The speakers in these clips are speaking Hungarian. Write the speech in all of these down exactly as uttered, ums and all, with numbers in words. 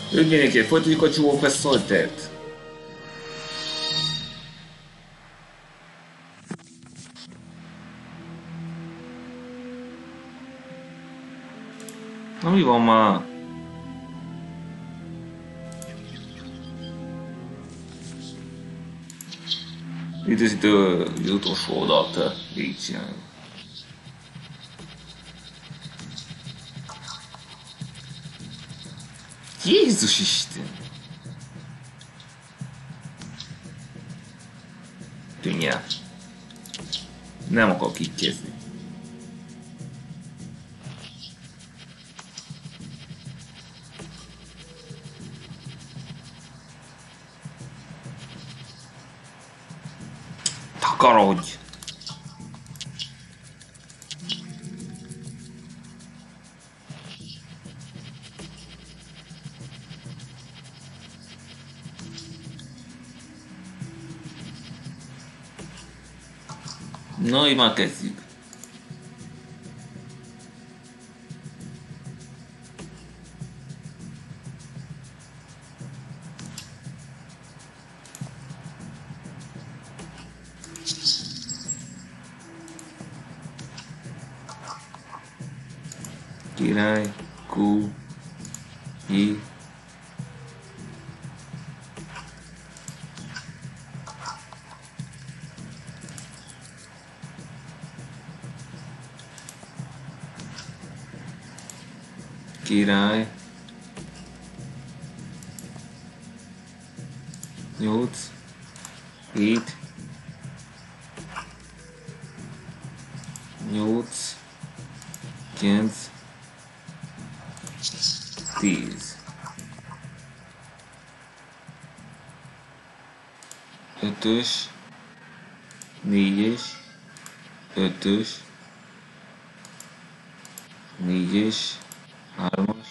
Őgyenéké, folytatjuk a Jewel of Assault-et. Na mi van már? Időzítő az utolsó oldalt, így csináljuk. Jézus Isten! Tűnj el. Nem akarok így kezdni. Takarodj! Na, így már kezdjük. Király, Q, I. Király. Nyolc. Hét. Nyolc. Kilenc. Tíz. Ötös. Négyes. Ötös. Négyes. Hármas.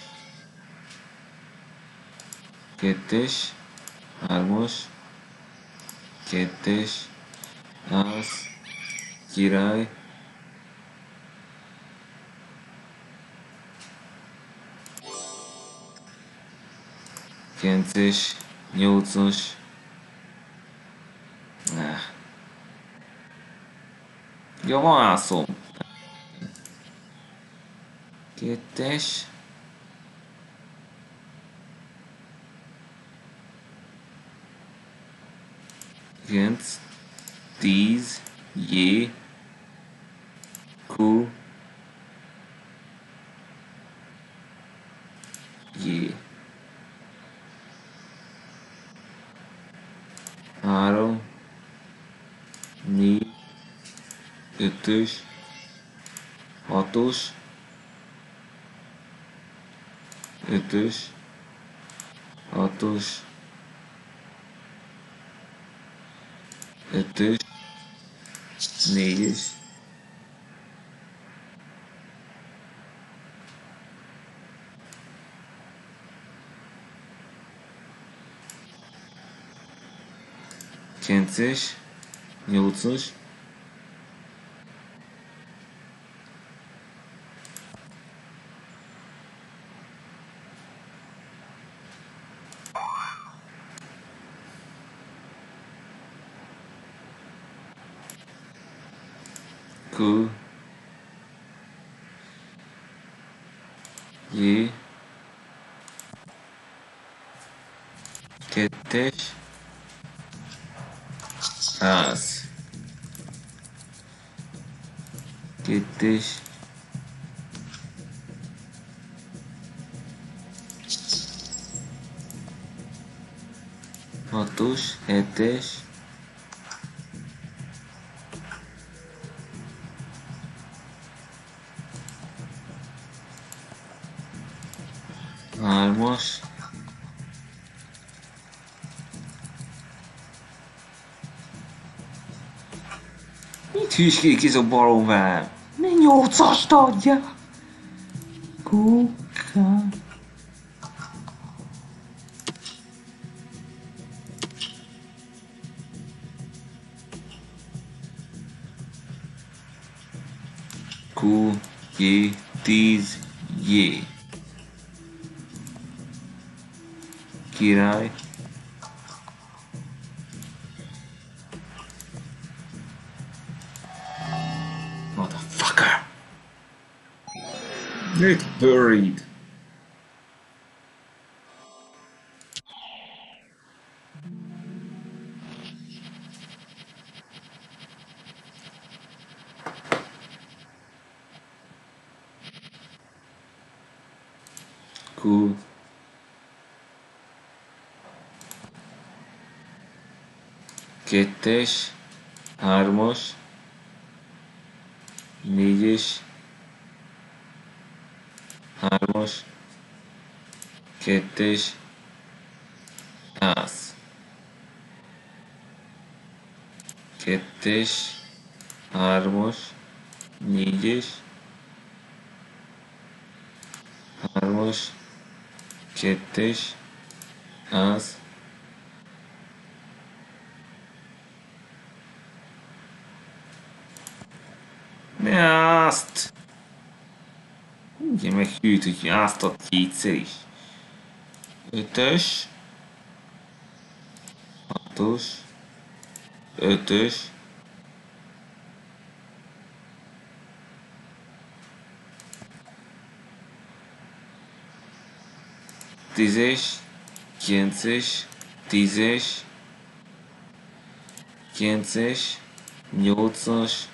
Kettes. Hármas. Kettes. Az. Király. Kilences. Nyolcas. Nah. Ja, válaszom. Kettes. Kilenc. Tíz. J. Q. J. Három. Négy. Ötös. Hatos. Ötös. Hatos. Ötös. Négyes. Kilences. Nyolcas. Q. J. Kettes. Az. Kettes. Hatos. Hetes. Hármas. Mit hűskék ez a balon velem? Ne nyolcast adja! Kuka. Q, J, tíz, J. király. Motherfucker! Get buried! Cool. Kettes, hármas, négyes, hármas, kettes, ház. Kettes, hármas, négyes, hármas, kettes, ház. Ne azt! Ugye meg hűt, hogy azt a kétszer is. Ötös, hatos, ötös, tízes, kilences, tízes, kilences, nyolcas,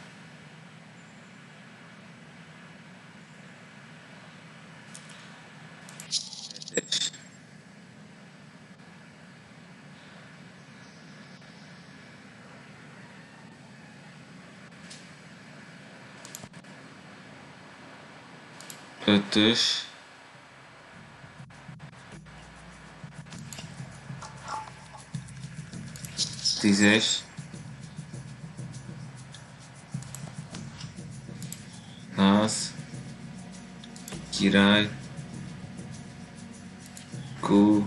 hetes. Ötös, tízes, ház, király, kó,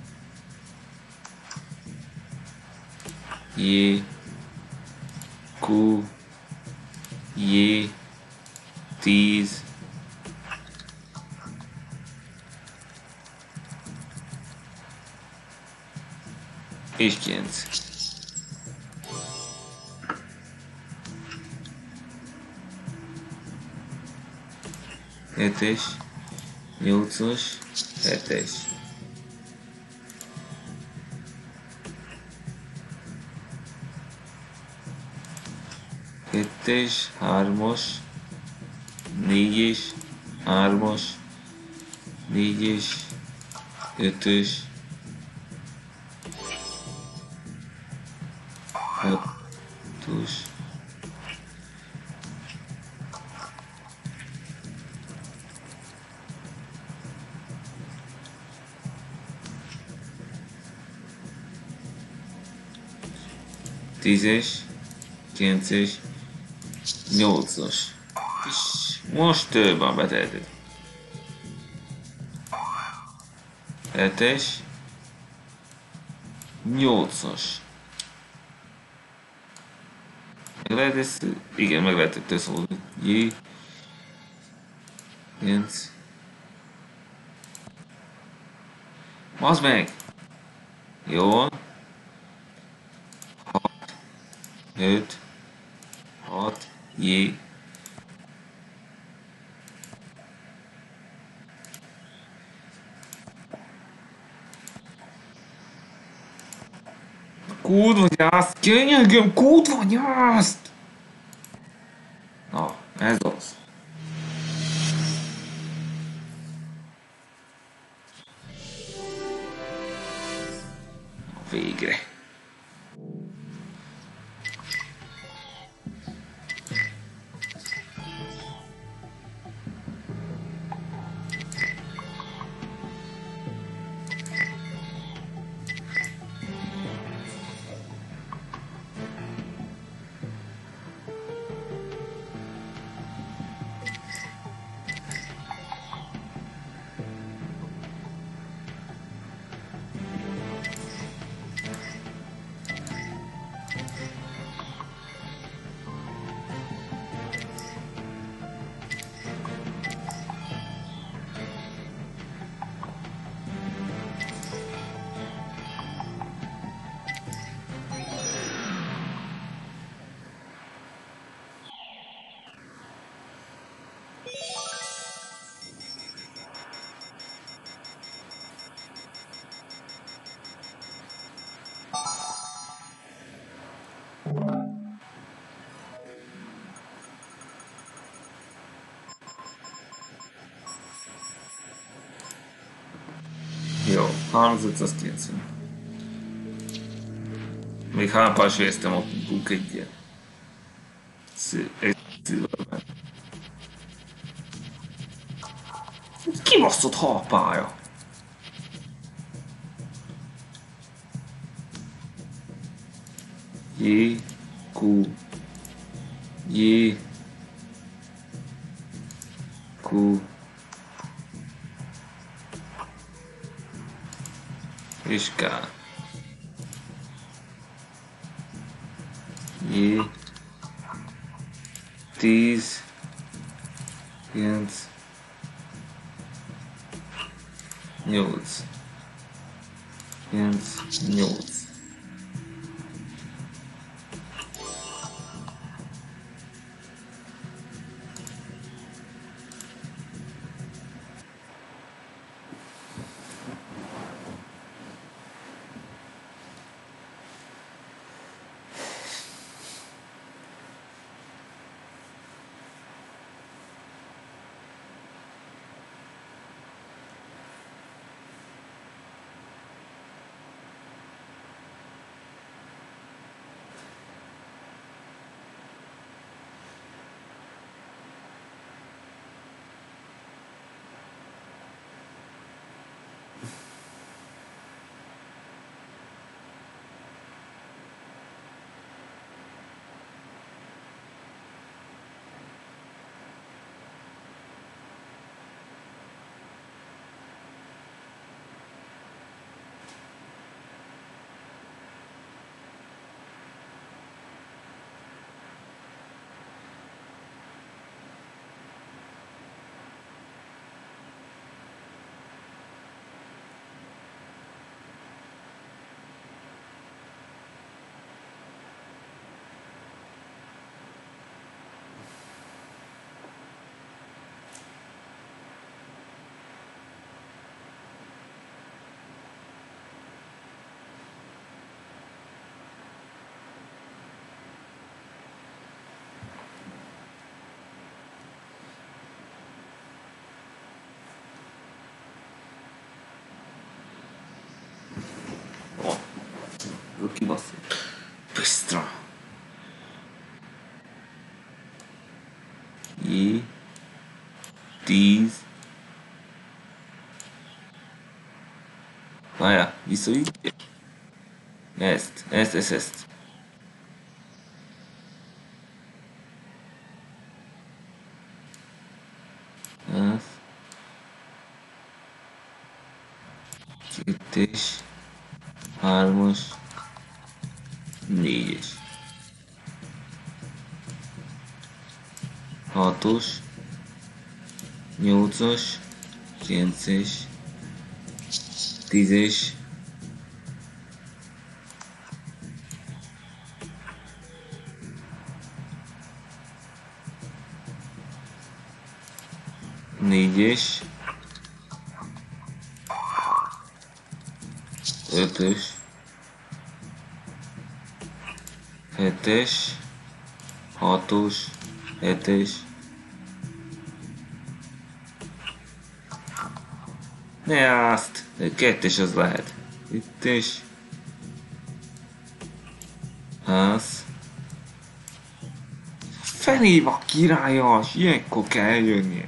jé, kó, jé, tíz, és kilenc. Hetes, nyolcas, hetes. Kettes, hármas, négyes, hármas, négyes, ötös, hatos, tízes, kilences, nyolcas. És most több a betehető. Hetes, nyolcas. Meg lehet ezt, igen, meg lehet ezt szólni. J, kilenc. Bazd meg! Jó van. hat, öt, hat, J. Kurva gyászt, könyörgöm, kurva gyászt! Na, ez az. Végre. Jó, harmincötszázkilencven. Még hámpás is éreztem ott buk egyet. Egy szilverben. Kibaszott halpája. J, Q, J, Q, és K. J, tíz, kilenc, nyolc, kilenc, nyolc. Kibaszott. Pistra. J, tíz. Várjál, visszaütje. Ezt, ezt, ezt, ezt. Ez. Kettes. Hármas. Négyes. Hatos. Nyolcas. Kilences. Tízes. Négyes. Ötös. Hetes. Hatos. Hetes. Ne azt! Kettes az lehet. Itt is. Az. Feléva királyas! Ilyenkor kell eljönnie.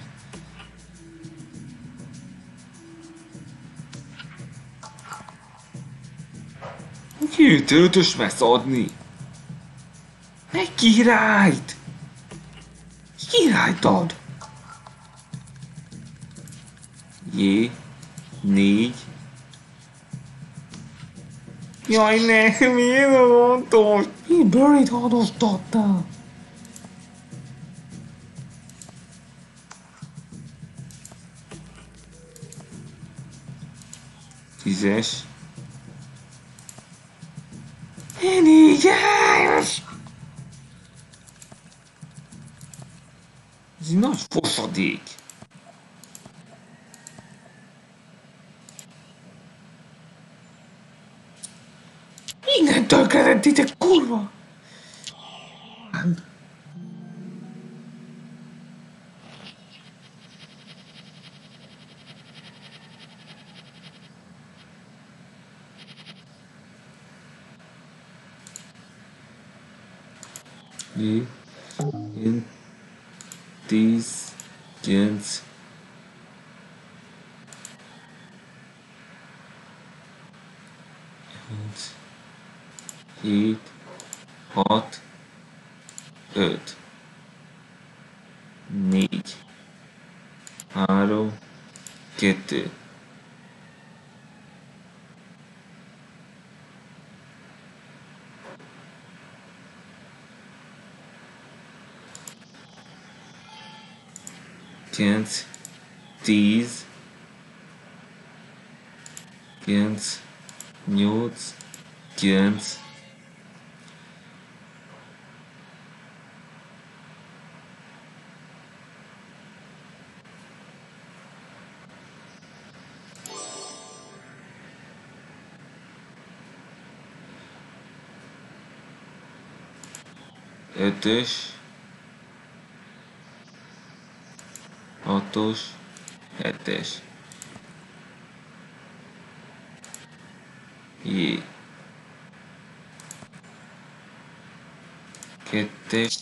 Ki ötös vesz adni? Egy királyt! Királyt ad! J, négy. Jaj, ne, miért mondtam? Mi Burry-t adóztattál? Tízes. Négyes! Ez egy nagy foszadék. Innentől kezdett titek, kurva! J, N, tíz, kilenc, nyolc, hét, hat, öt, négy, három, kettő. Kilenc, tíz, kilenc, nyolc, kilenc, ötös, hatos, hetes. J. Kettes,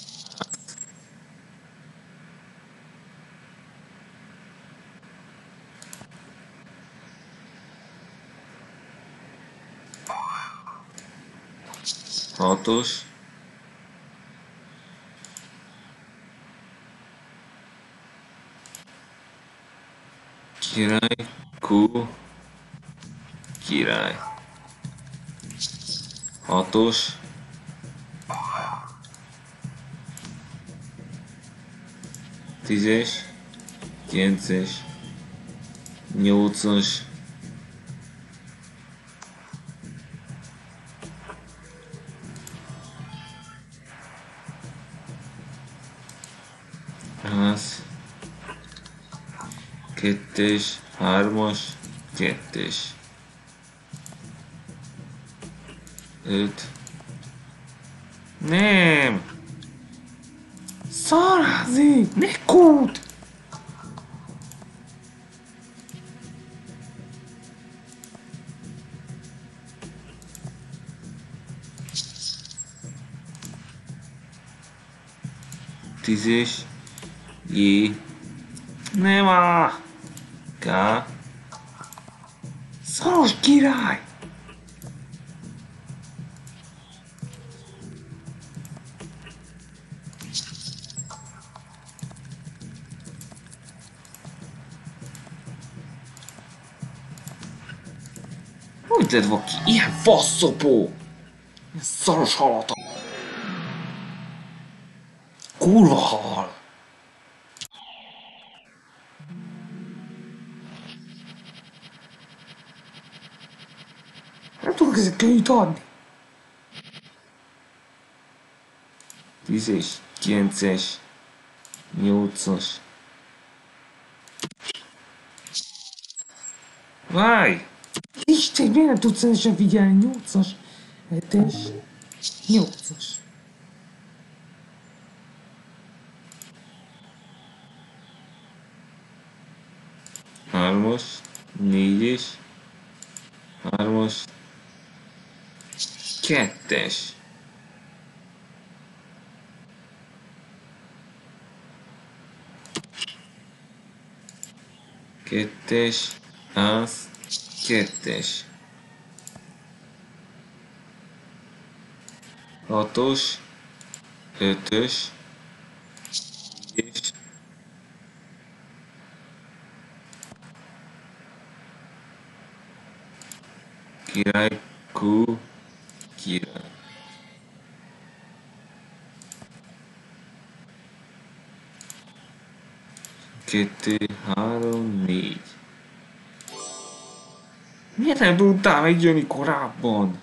hatos, király, Q, király. Hatos, tízes, kilences, nyolcas, ház, kettes, hármas, kettes, öt. Nem! Szarázi! Ne kút! Tízes, J, nem á! K, szaros király! Hogy lett valaki ilyen faszopó? Ilyen szaros halata. Kurva hal! Nem tudok ezek könnyűt adni. Tízes, kilences, nyolcas. Várj! Isten, miért nem tudsz rendesen figyelni? Nyolcas, hetes, nyolcas. Hármas, négyes, hármas, kettes. Kettes, az, kettes. Hatos, ötös, négyes, király, Q, király. Kettő, három, négy. Miért nem tudtál megjönni korábban?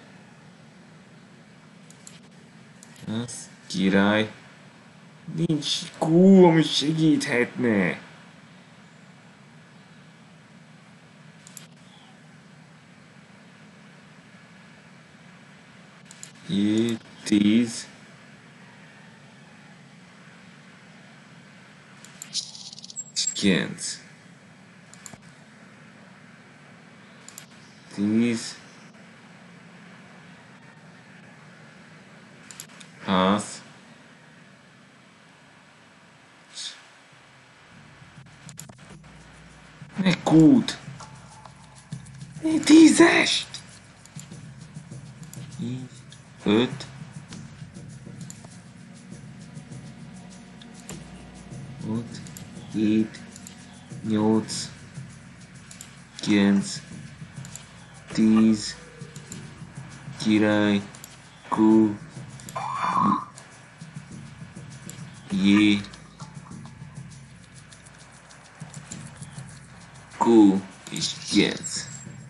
Az király. Nincs Q, ami segíthetne. J, tíz. Kilenc. Tíz. Ház. kút. Tízest! Így, öt. Öt, hét, nyolc, kilenc, tíz, király, kú, jé, kú és kilenc.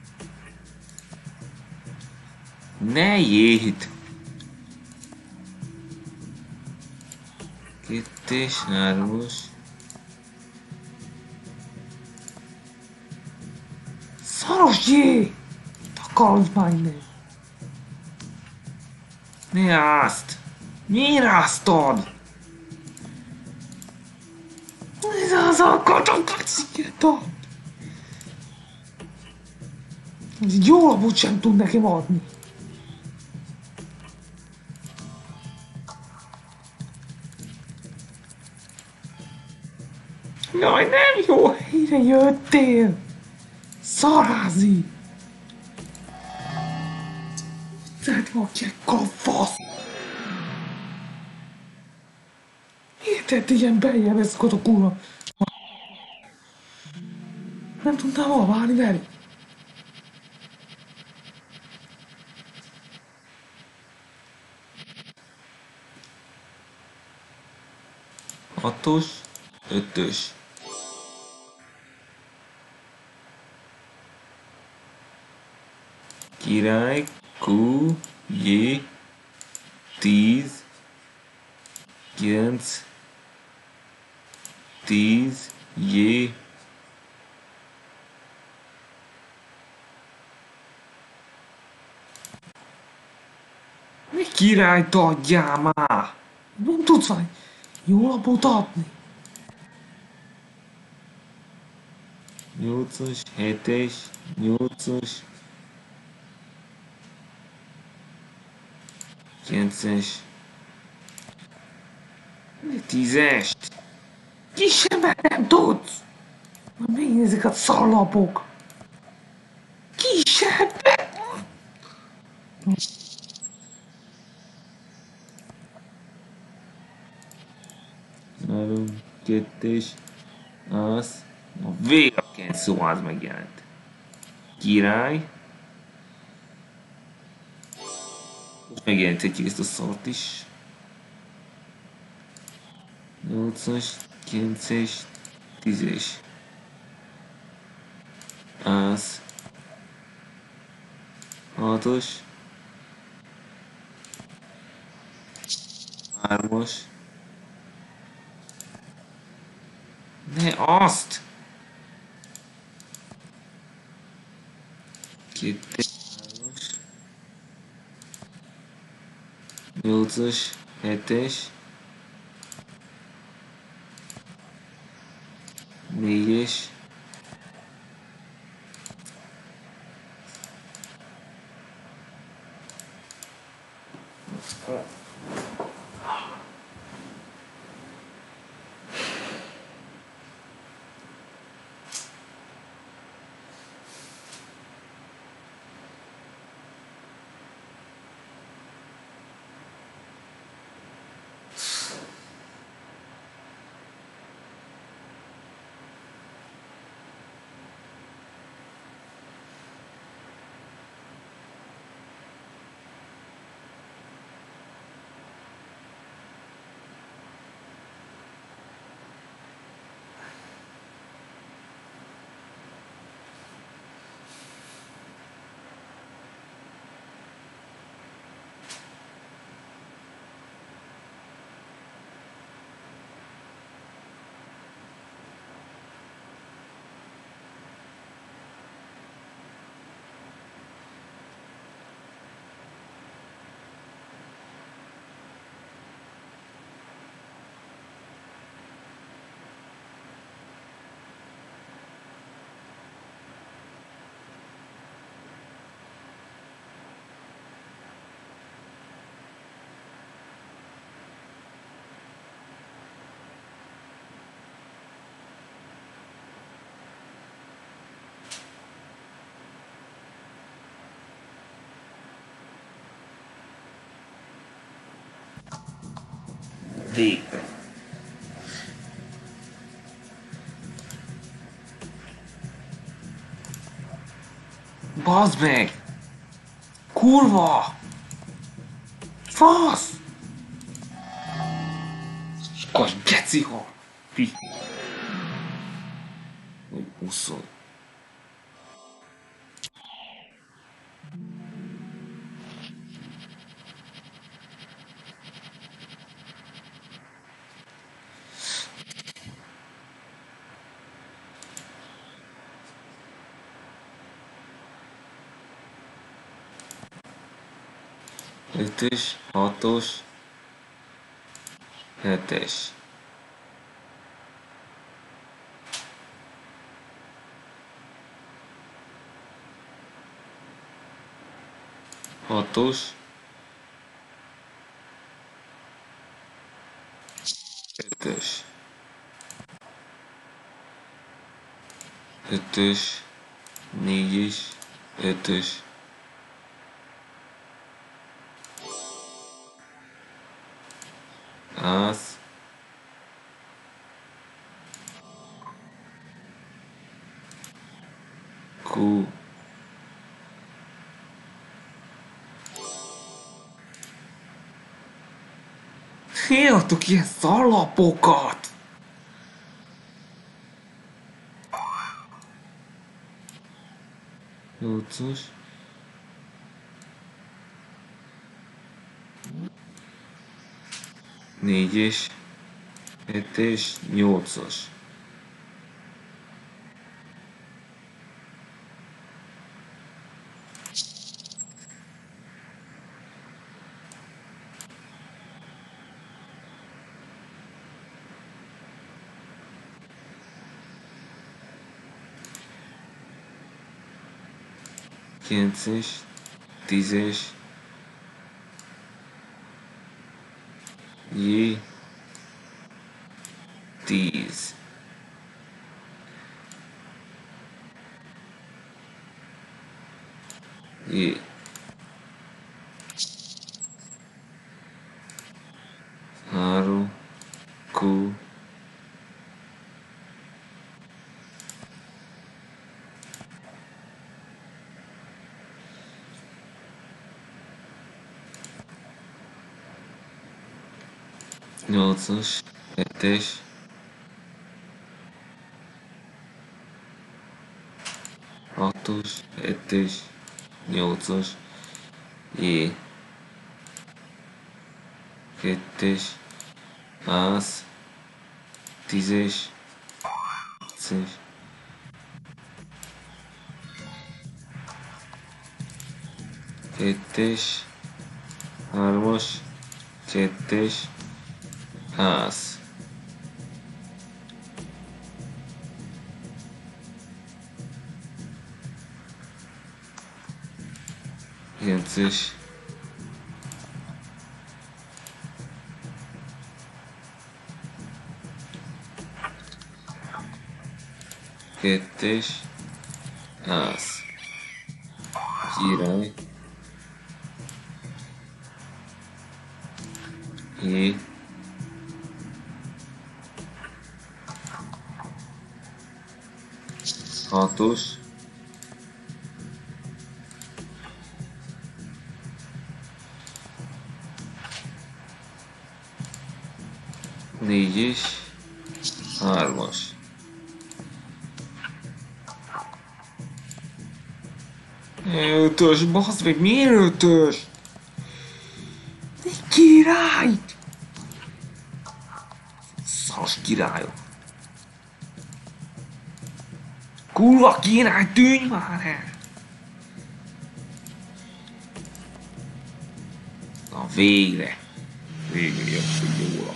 Ne jét! Kettes, hármas. Szaros jé! Takarodj már innen! Ne ázd! Miért áztad? Ez az a kacsakat szigetet! Ez egy jó lapot sem tud nekem adni. Jaj, nem jó helyre jöttél! Szarázi! Tehát vakják kafasz! Érted, ilyen bejelezkod a kurva? Nem tudnál hol válni velük? Hatos, ötös. Király, kú, jé, tíz, kilenc, tíz, jé, mi királyt adjál már? Nem tudsz vagy jó lapot adni. Nyolcas, hetes, nyolcas, kilences, tízest. Kisebbet nem tudsz. Na mi ezek a szarlapok? Kisebbet! Három, kettes, az, a végeken szó az megjelent. Király. Most megjelenthetjük ezt a szart is. nyolcas, kilences, tízes. Az. hatos. hármas. Ne azt! Kettes, hármas. Nyolcas, hetes. Négyes. Végre. Bazd meg! Kurva! Fasz! Kas geciha! Fi! Hogy uszol. Ötös, hatos, hetes. Hatos. Ötös. Ötös. Négyes. Ötös. Az. Q. Hívtok ilyen szarlapokat! Nyolcas. Négyes. Hetes. Nyolcas. Kilences. Tízes. J. Tíz. J. Három. Q. Nyolcas. Hetes. Hatos. Hetes. Nyolcas. J. Kettes. Az. Tízes. Kilences. Kettes. Hármas. Kettes. Az. Kilences. Kettes. Az. Király. J. Hatos. Négyes. Hármas. Ötös, bassz meg, miért ötös? Egy király! Szas királyok! Kurva király, tűnj már el! Na végre! Végre jöttünk jóra.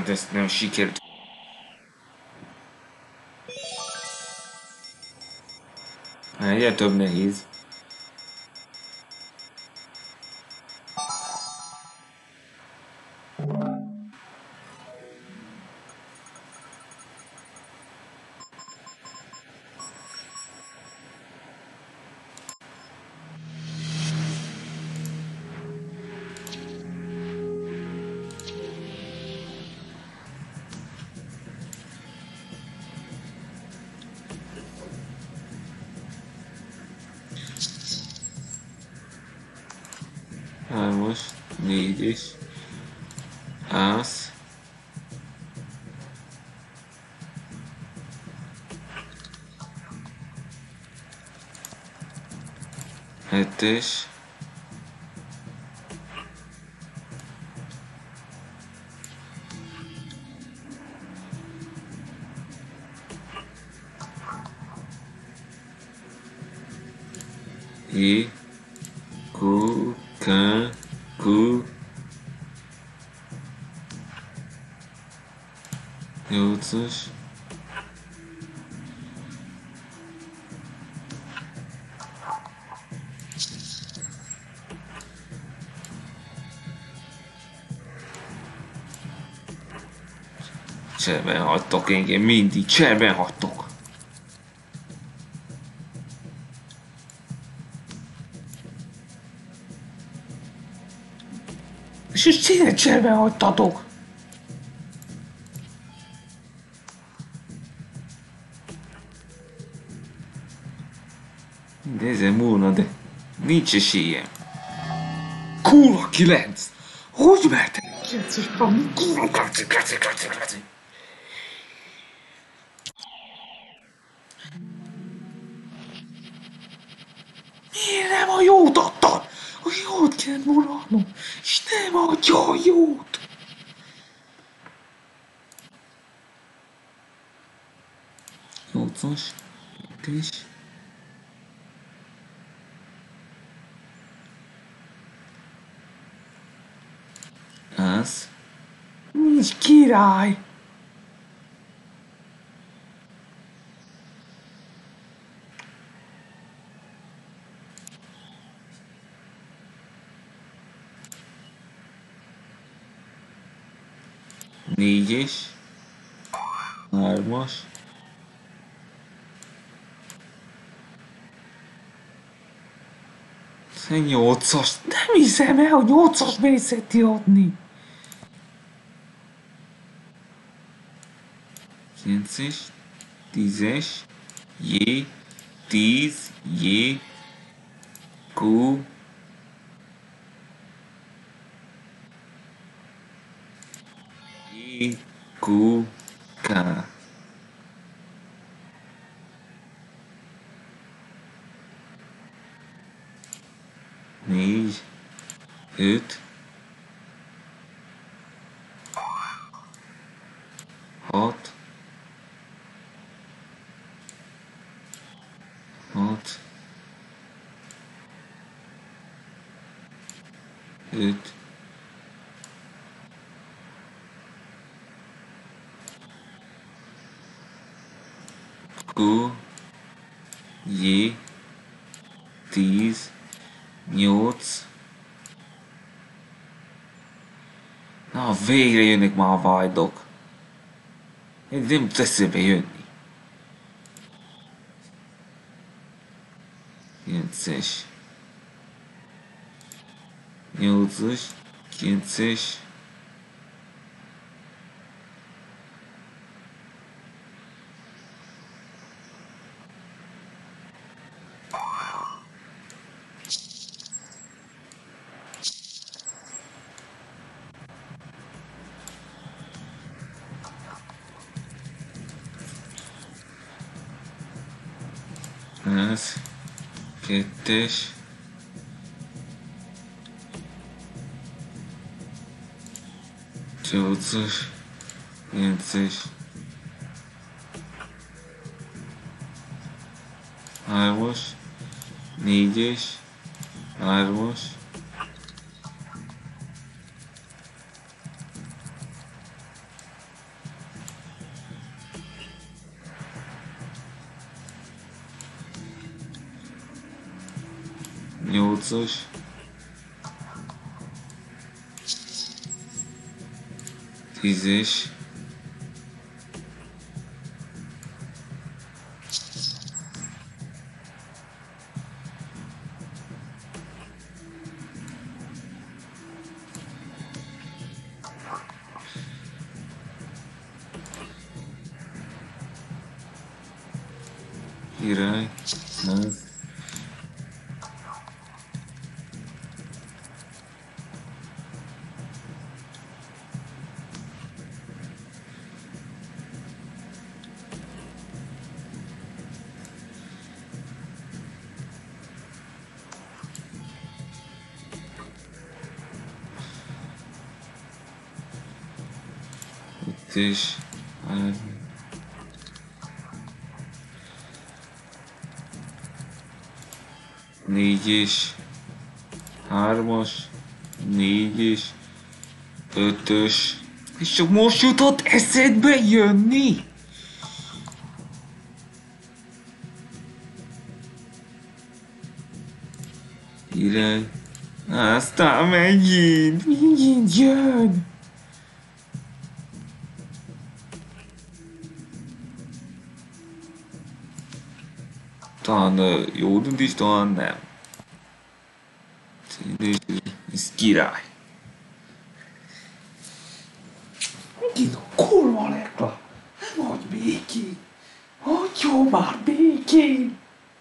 Hát ezt nem sikerült. Egyre több nehéz. Hármas, négyes, ász, hetes, é, kú, ká, kú, nyolcas, cserben hagytok, engem mindig cserben hagytok. És ezt tényleg cserben hagytatok. De ezen múlna, de nincs esélyem. Kurva kilenc! Hogy mertek? kilences valami kurva klaci, klaci, klaci, klaci. Miért nem a jót adtad? A jót kell volna adnom, és nem adja a jót. Nyolcas, hetes, ász, nincs király. Négyes, hármas, nyolcas, nem hiszem el, hogy nyolcas mészeti adni. kilences, tízes, J, tíz, J, Q, J, Q, K. Négy, öt, hat, hat, öt, Q, J, tíz, nyolc. Na, végre jönnek már a vajdok. Nem tud eszébe jönni. kilences, nyolcas, kilences, ez, kettes, nyolcas, kilences, hármas, négyes, hármas, nyolcas. tízes. Király. Nem. Itt is. Négy is. Hármas. Négy is. Ötös. És csak most jutott eszedbe jönni? Király. Aztán megint, megint jön. Talán jó döntés, talán nem. Ez király. Megint a kurva lekla. Nem hagyj békén. Hagyjon már békén.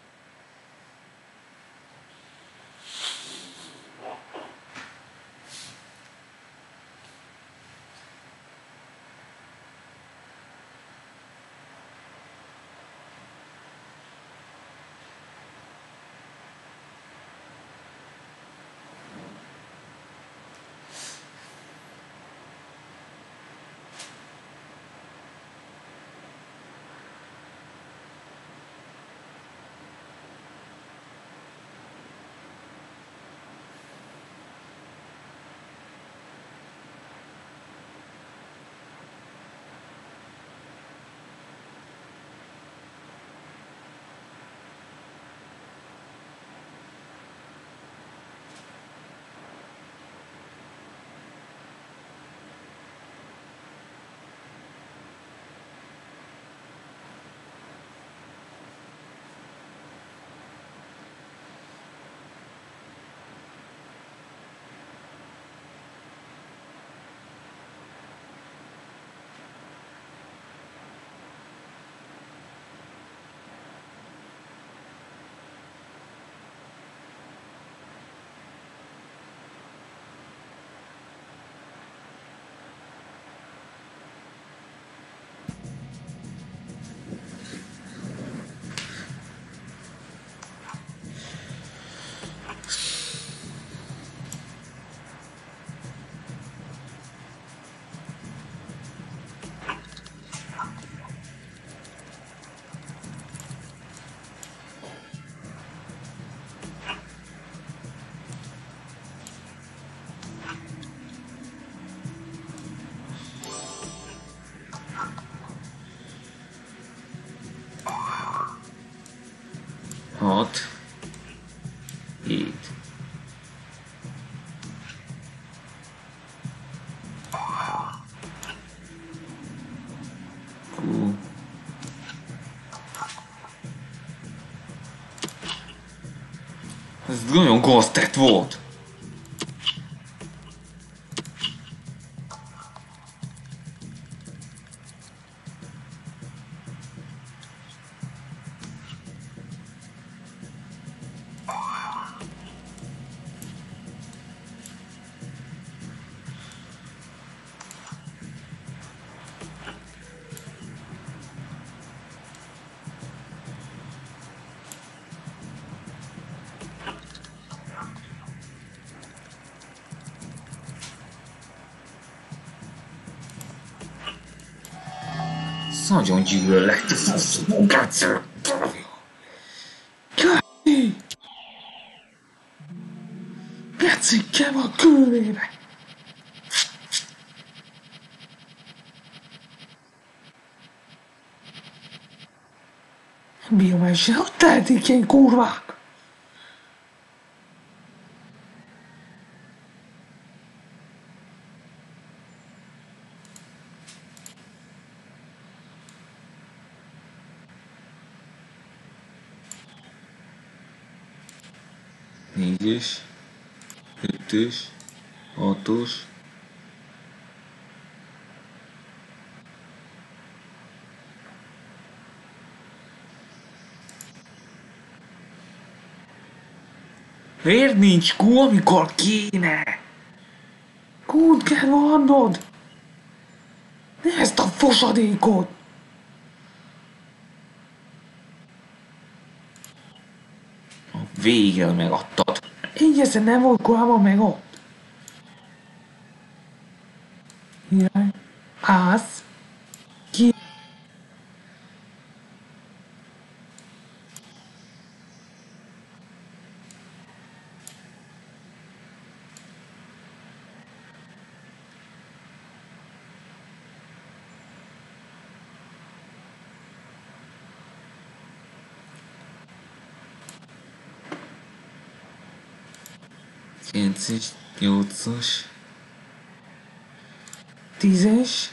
Hat. Hét. Hú. Ez nagyon gaztett volt. Nagyon gyűlöllek, te fasz munkátszer! Kállé! Gecikem a külvébe! Mi a mese, hogy tehetik ilyen kurvák? négyes, ötös, hatos, miért nincs kú, amikor kéne? Kút kell vannod! Ne ezt a fosadékot! A végel megadtad. Így ezen nem volt korábban megadt. Király. Ász. Ki. kilences, nyolcas, tízes,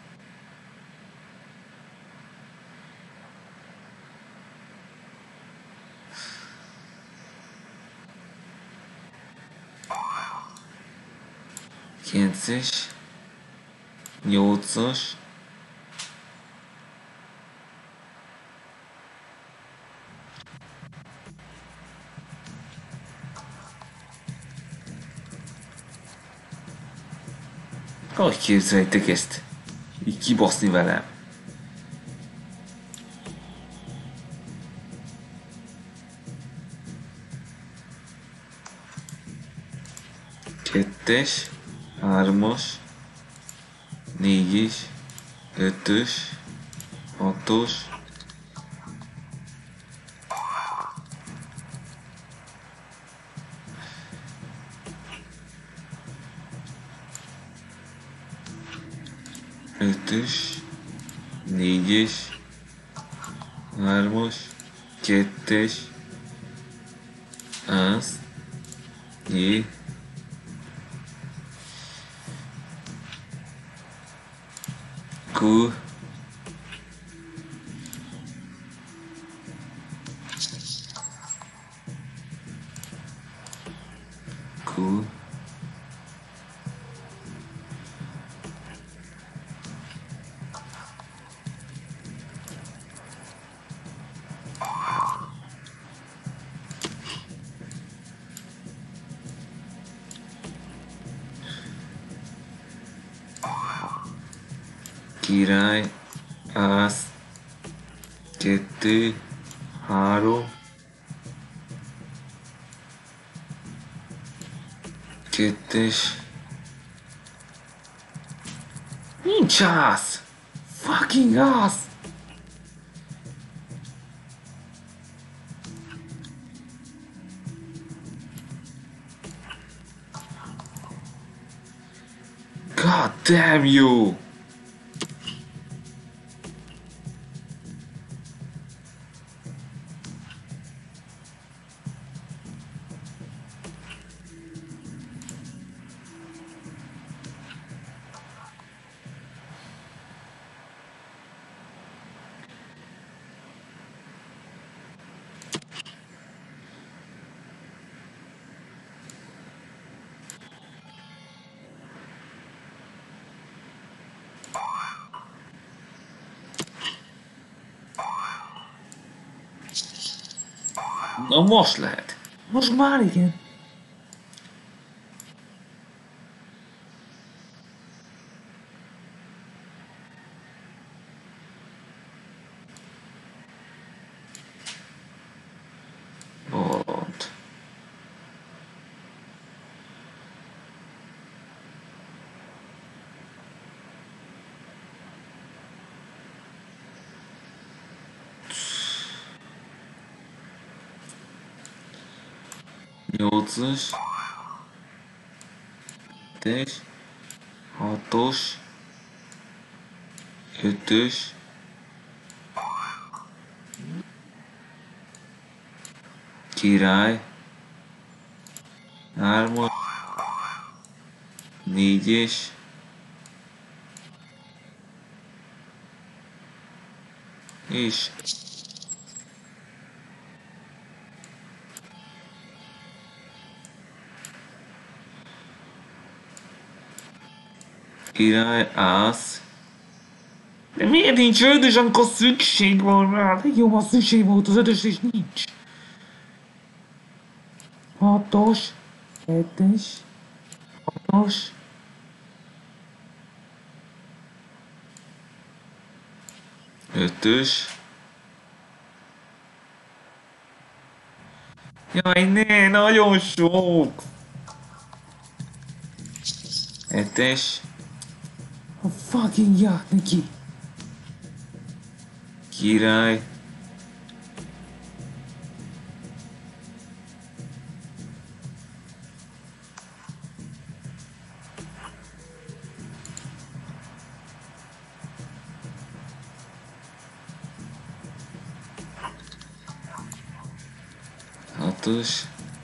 kilences, nyolcas, hogy képzeljétek ezt? Így kibaszni velem. Kettes, hármas, négyes, ötös, hatos, ötös, négyes, hármas, kettes, az, jé, kú, kú, király, ász, kettő, három, kettes, nincs ász! Fucking ász! God damn you! Na most lehet. Most már igen. Bolond. Nyolcas, kettes, hatos, ötös, király, hármas, négyes, és Király, ász. De miért nincs ötös, amikor szükség van rá? De jó, ha szükség volt az ötös, és nincs. Hatos, kettes, hatos. Ötös. Jaj, ne, nagyon sok. Hetes. A fucking ját neki. Király. Hatos.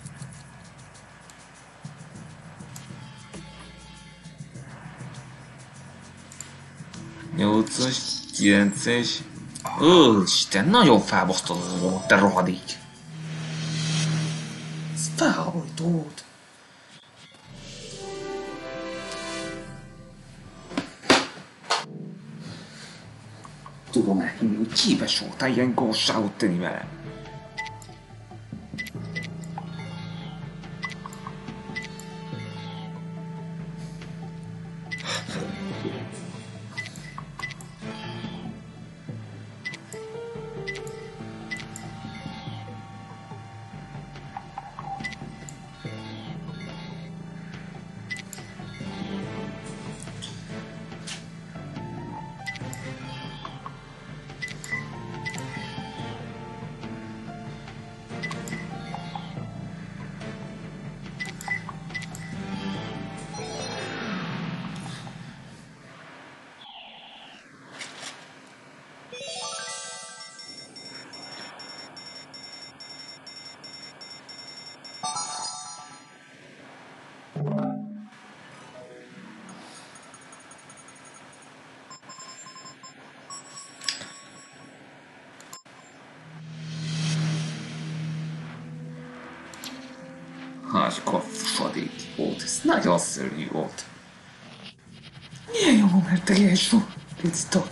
Nyolcas, kilences. Ó, Isten, nagyon felbasztod az volt, te rohadék. Ez felhajtód. Tudom elhinni, hogy képes voltál ilyen gyorságot tenni vele. Hardcore fusadék volt, ez nagyon szörnyű volt. Milyen jó, mert teljes volt, Pictor.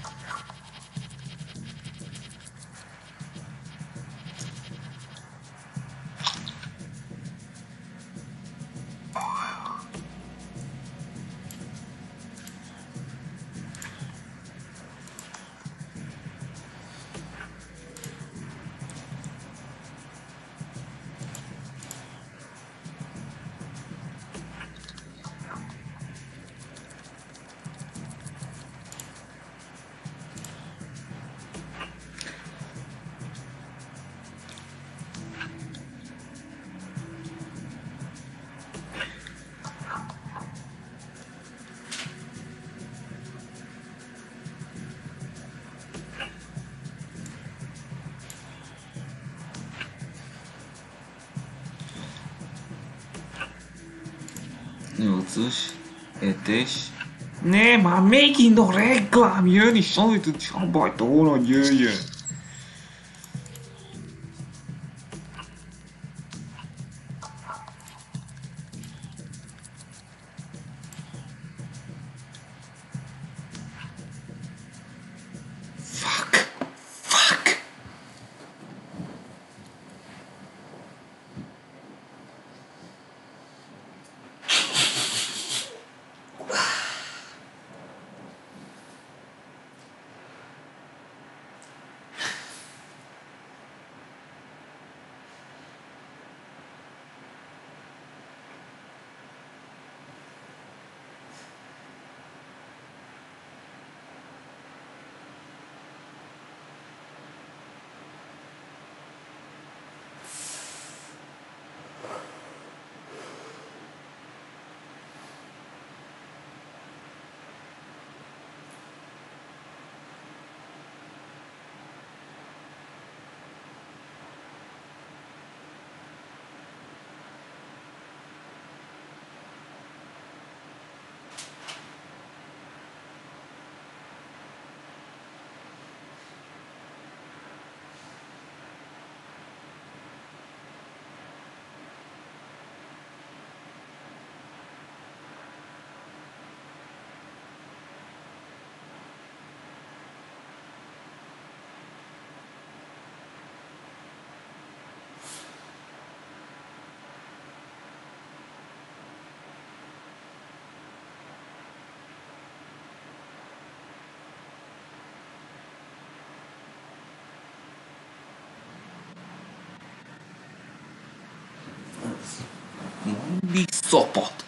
Nyolcas, hetes. Ne, már megint a reklám jön, és amit hogy abbahagyta volna, hogy jöjjön. Fuck. Fuck. Mindig szopat.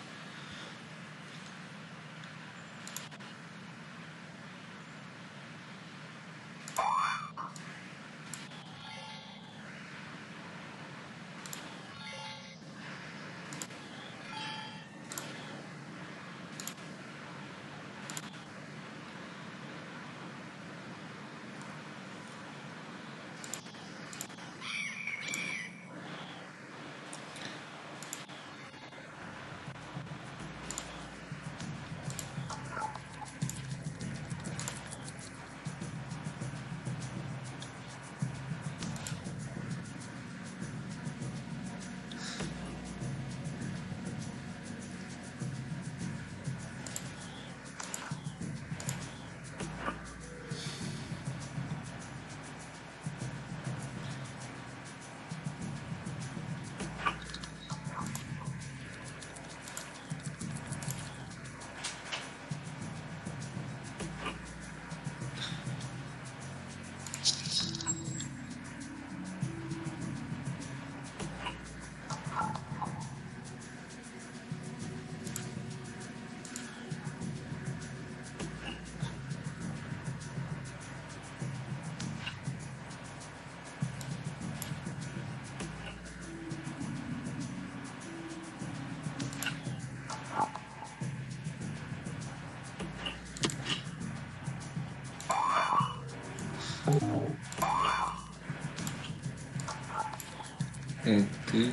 Kettő.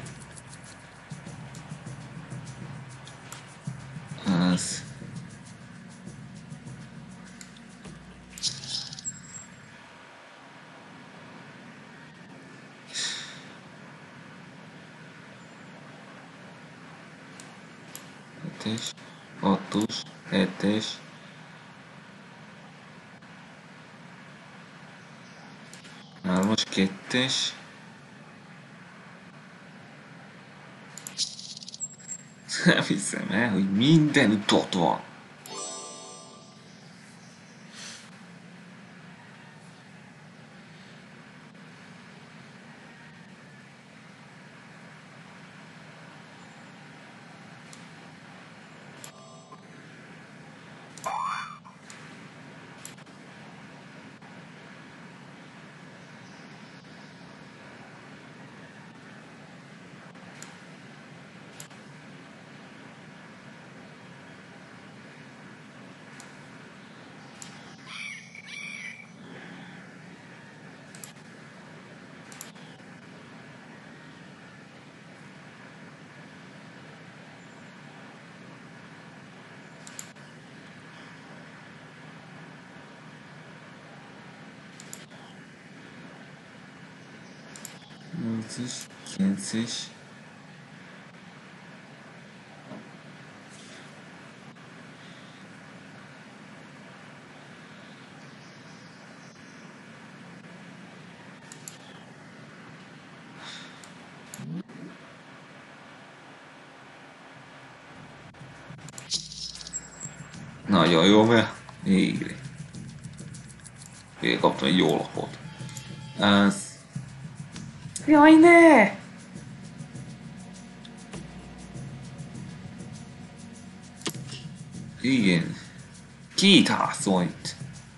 Az. Hetes, hatos, hetes. Hármas, kettes. Nem hiszem el, hogy mindenütt ott van. nyolcas, kilences. Nagyon jó, mert végre. Végre kaptam egy jó lapot. Az... Jaj, ne! Igen. Két ház van itt.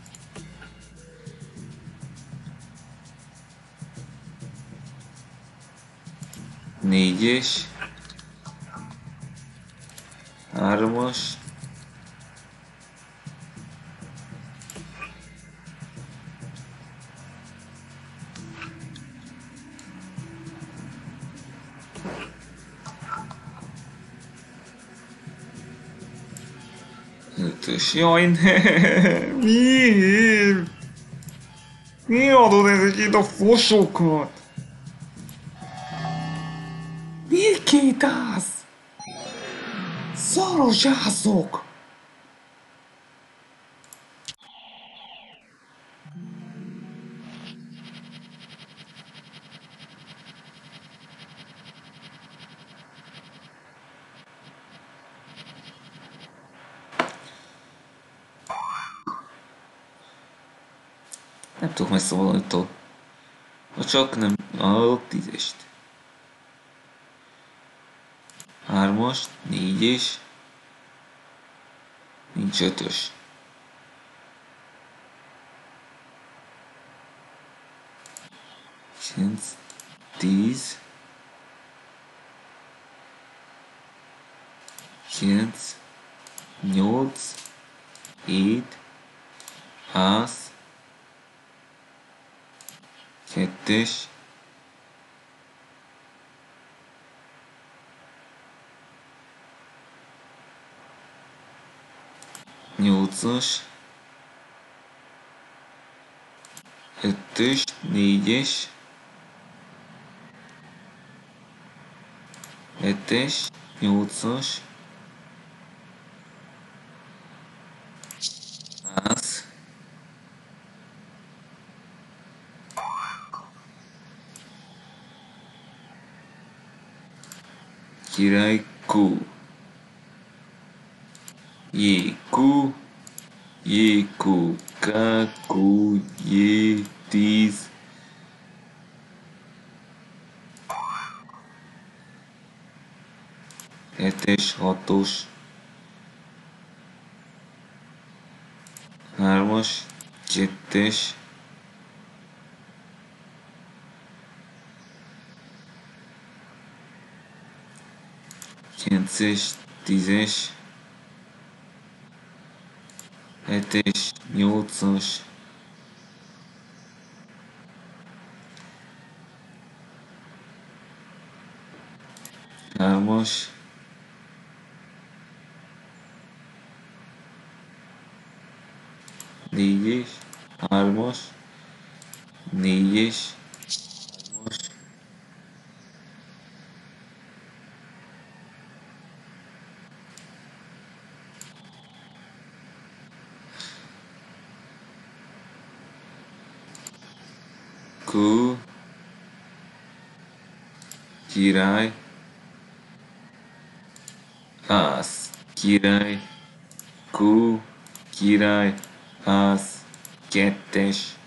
Négyes. Hármas. Ötös. Jaj, ne! Miért? Miért adod ezeket a fosokat? Miért két ház? Szaros házok! Nem tudok messze valamit. Ha csak nem hallok tízest. hármas, négyes, nincs ötös. Kilenc, tíz, kilenc, nyolc, hét, ház, kettes, nyolcas, ötös, négyes, hetes, nyolcas, ház, király, Q, J, Q, J, Q, K, Q, J, tíz, hetes, hatos, hármas, kettes, kilences, tízes, hetes, nyolcas, hármas, négyes, hármas, négyes, hármas, Q, király, ház, király, Q, király, ház, kettes,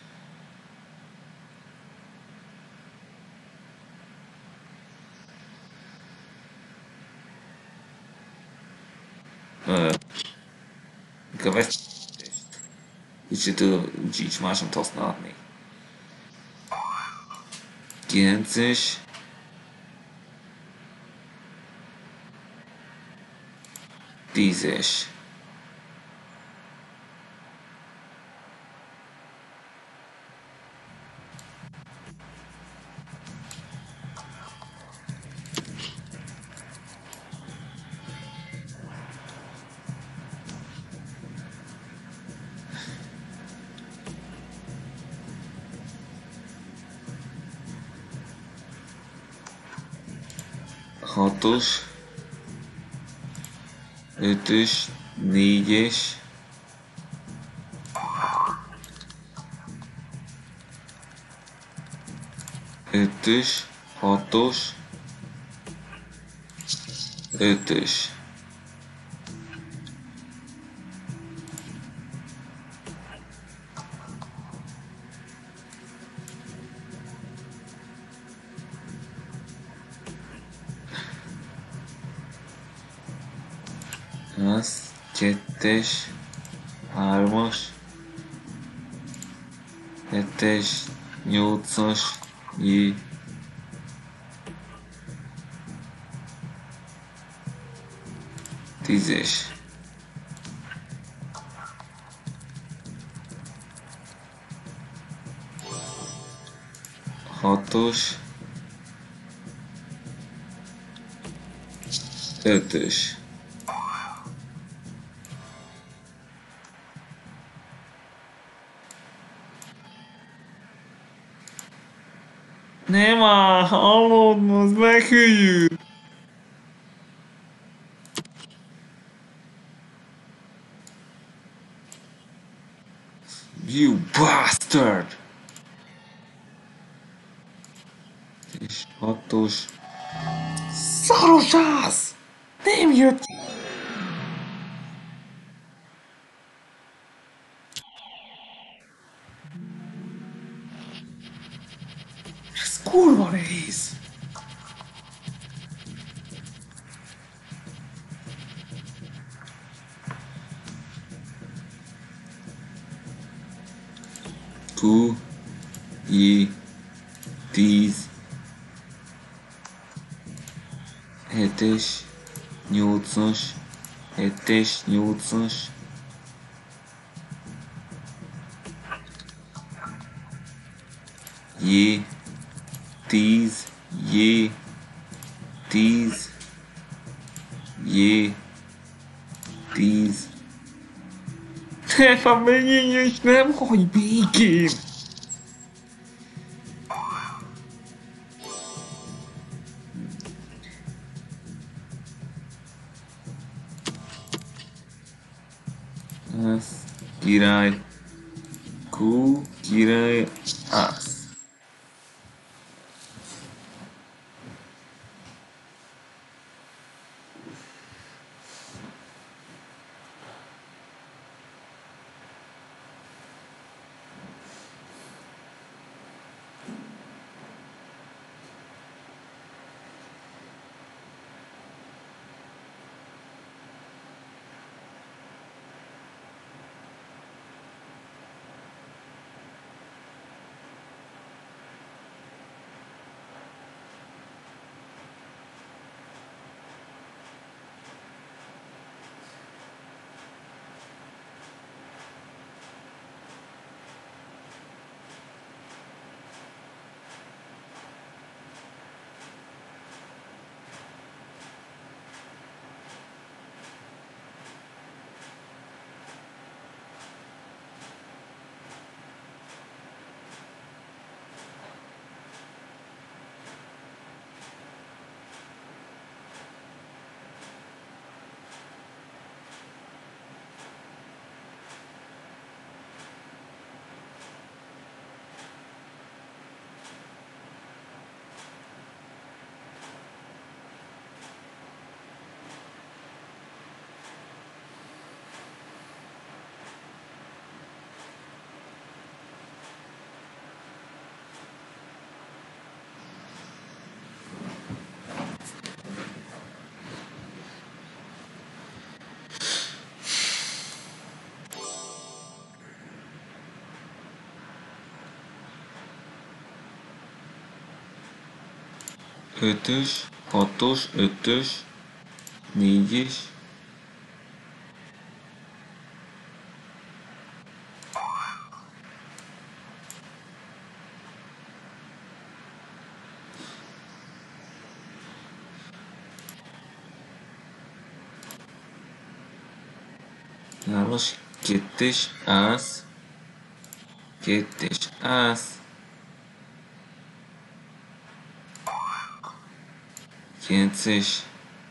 uh, következést. Kicsit úgy így más nem tudsz adni. kilences, tízes, hatos, ötös, négyes, ötös, hatos, ötös, ház, kettes, hármas, hetes, nyolcas, J, tízes, hatos, ötös, nem áll, hallod, most meghűljük. You bastard! És hatos. Szaros ász! Nem jött ki! Ez kurva nehéz! Q, J, tíz, hetes, nyolcas, hetes, nyolcas, J, tíz, J, tíz, J, tíz. Te família, és nem hagy békén! Az király, Q, király, az. Ötös, hatos, ötös, négyes, hármas, kettes, ász, kettes, ász, kilences,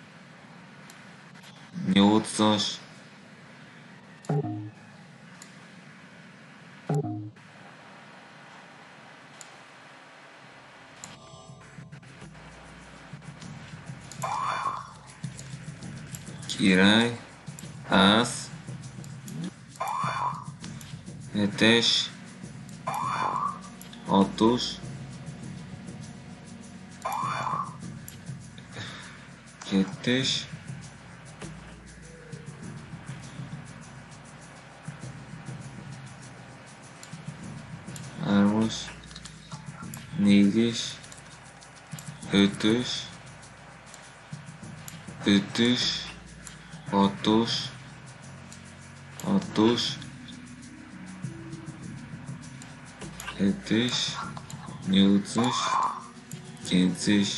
nyolcas, király, ász, hetes, hatos, kettes, hármas, négyes, ötös, ötös, hatos, hatos, hetes, nyolcas, kilences,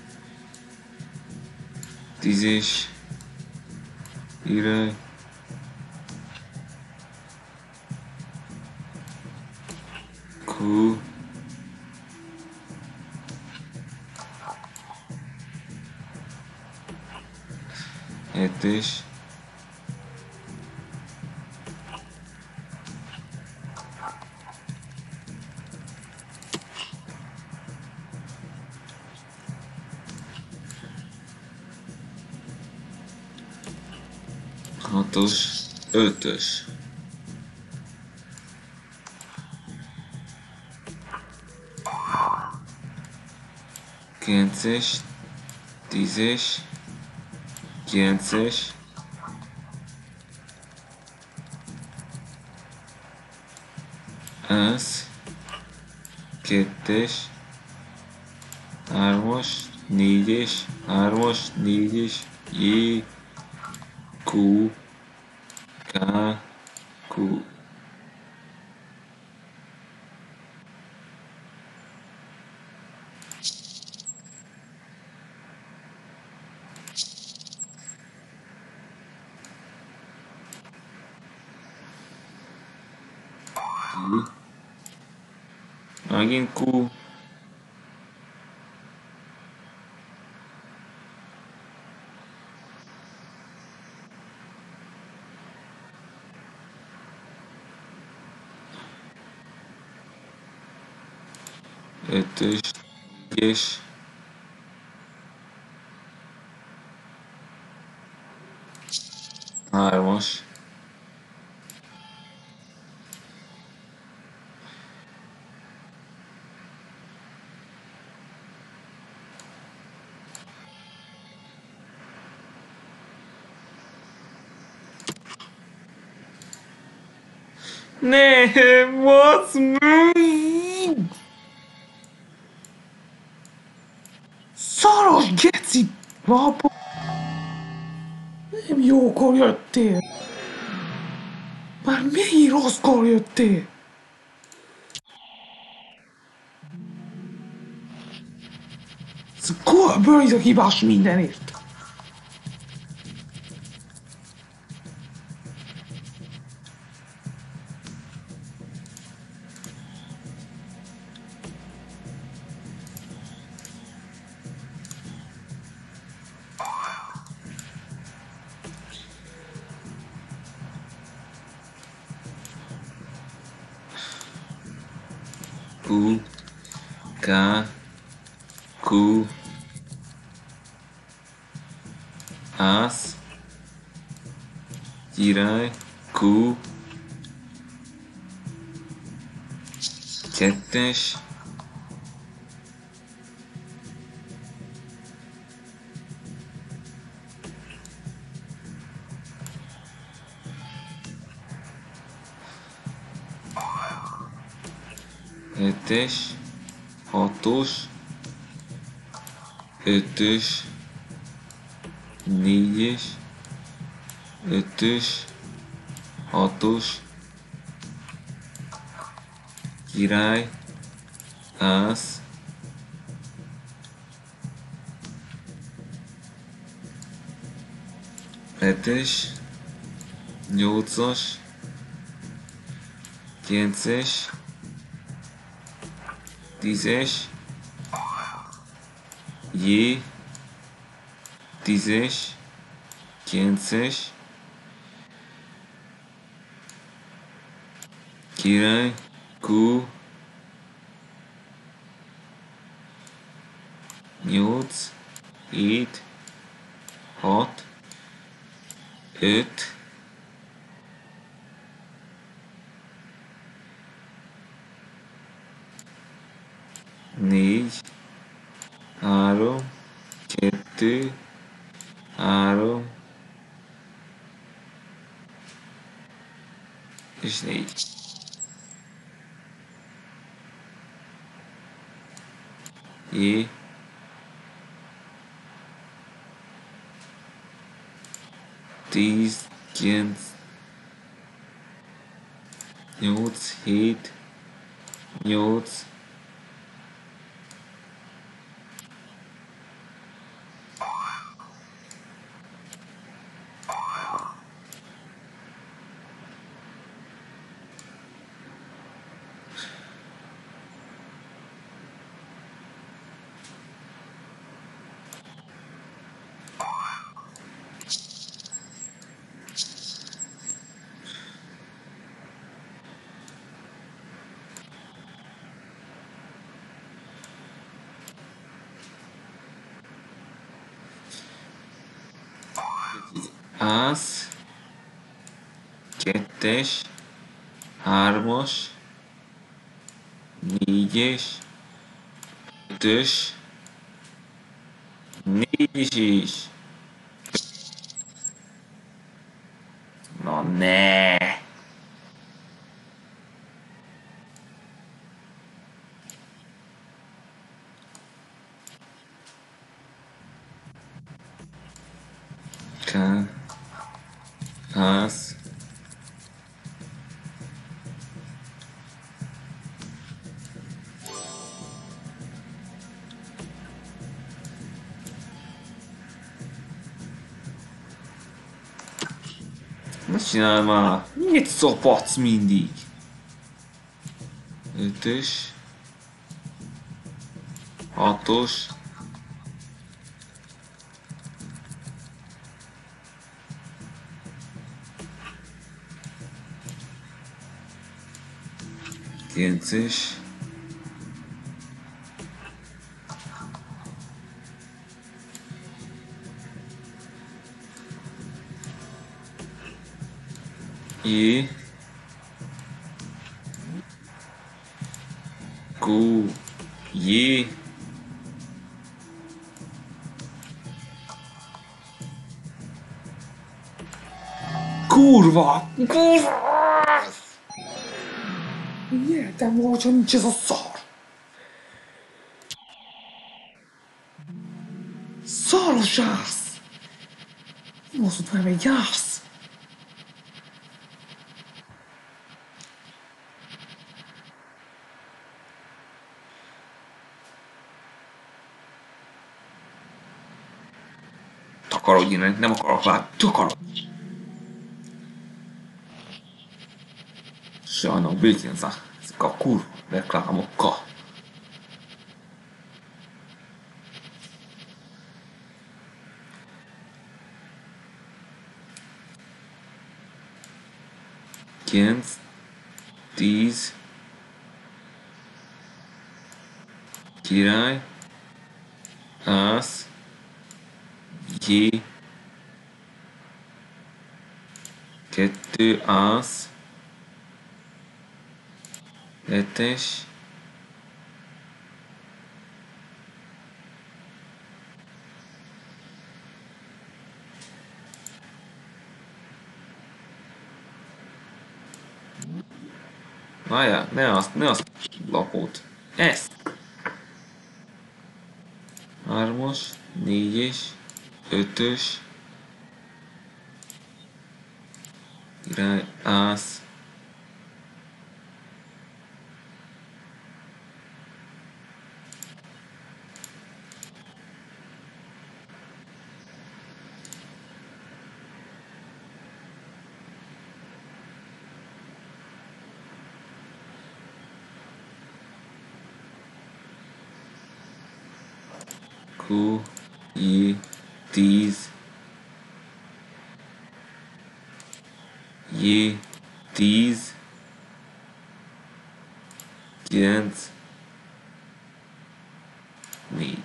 tízes, király, Q, hetes, hatos, ötös, kilences, tízes, kilences, ász, kettes, hármas, négyes, hármas, négyes, J, Q, K, Q. Q. Megint Q. Ötös, négyes, hármas, nem, what's me? Szaros geci! Apa! Nem jókor jöttél! Már mennyi rosszkor jöttél? Szóval Burns a hibás mindenért. Q, K, Q, ász, király, Q, kettes, hetes, hatos, ötös, négyes, ötös, hatos, király, ász, hetes, nyolcas, kilences, tízes, J, tízes, kilences, király, Q, nyolc, hét, hat, öt, négy, három, kettő, három, és négy. J, tíz, kilenc, nyolc, hét, nyolc, ász, kettes, hármas, négyes, ötös, négyes is. Na ne! ház, ne csinálj már! Mit szopatsz mindig? Ötös, hatos, kilences, J, Q, J, kurva! Kurva! Értem, hogyha nincs ez a szar! Szaros ász! Mozdult velem egy ász! Takarodj innen, nem akarok látni, takarodj! Sajnálom, békénza, ezek a kurva reklámokkal. Kilenc, tíz, király, ász, J, kettő, ász, hetes, várjál, ne azt, ne azt lapot, ezt! Hármas, négyes, ötös, király, ász, Q, J, tíz, J, tíz, kilenc, négy.